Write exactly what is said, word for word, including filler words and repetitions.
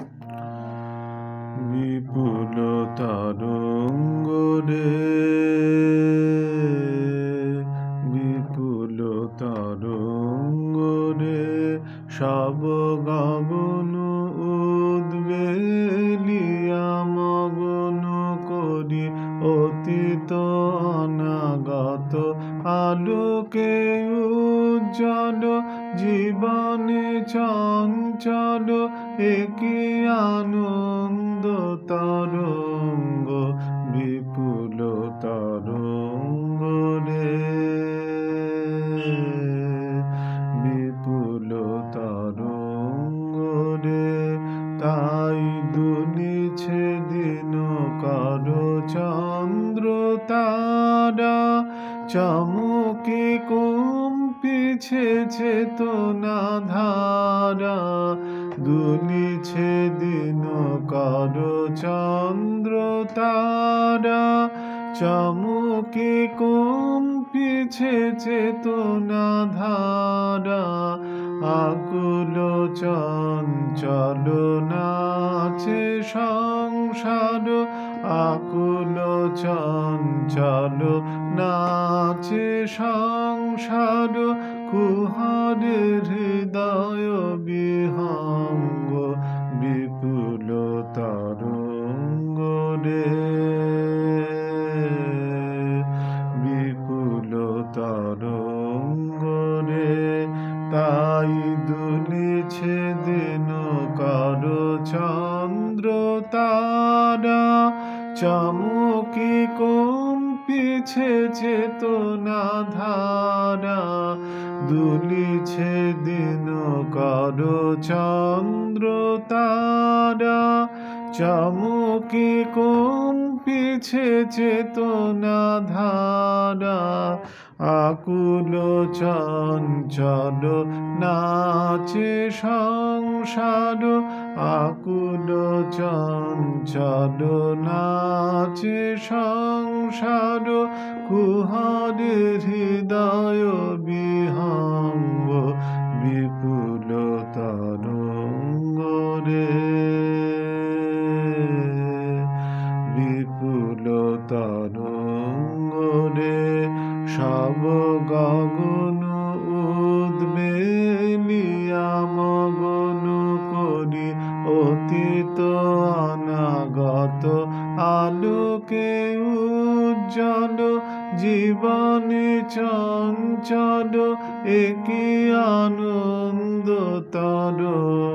বিপুল তরঙ্গ রে, বিপুল তরঙ্গ রে, সব গগন উদ্বেলিয়া মগন করি অতীত অনাগত আলোকে উজ্জ্বল জীবনে চঞ্চল একি আনন্দ তরঙ্গ বিপুল তরঙ্গ রে, বিপুল তরঙ্গ রে। তাই দুলিছে দিন কর চন্দ্র তারা, চমকে কম্পিছে চেতনা ধারা। দুলিছে দিন কর চন্দ্র তারা, চমকে কম্পিছে চেতনা ধারা। আকুল চঞ্চল নাচে সংসার, আকুল চঞ্চল নাচে সংসার। কুহরে হৃদয় বিহঙ্গ বিপুল তরঙ্গ রে, বিপুল তরঙ্গ রে। তাই দুলিছে দিন কর চন্দ্র তারা, চমকে কম্পিছে চেতনা ধারা। দুলিছে দিন কর চন্দ্র তারা, চমকে কম্পিছে চেতনা ধারা। আকুল চঞ্চল নাচে সংসার, আকুল চঞ্চল নাচে সংসার। কুহরে হৃদয় বিহঙ্গ বিপুল তরঙ্গ রে, বিপুল তরঙ্গ রে। সব গগন উদ্বেলিয়া মগন করি অতীত অনাগত আলোকে উজ্জ্বল জীবনে চঞ্চল একি আনন্দ তরঙ্গ।